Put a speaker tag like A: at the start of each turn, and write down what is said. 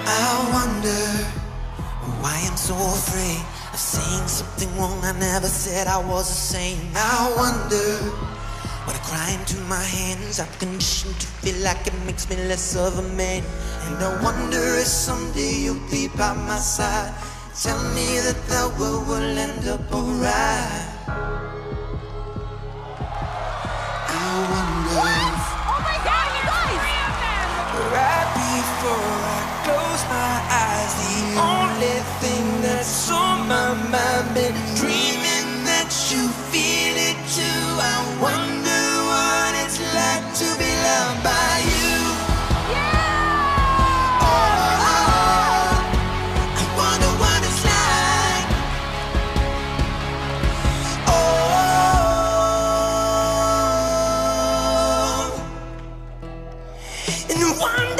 A: I wonder why I'm so afraid of saying something wrong I never said I was the same. I wonder when I cry into my hands, I'm conditioned to feel like it makes me less of a man. And I wonder if someday you'll be by my side, tell me that the world will end up alright. I wonder
B: Oh my God, you guys!
A: right before I close my eyes, the only thing that's on my mind, been dreaming that you feel it too. I wonder what it's like to be loved by you. Oh, I wonder what it's like. Oh, and one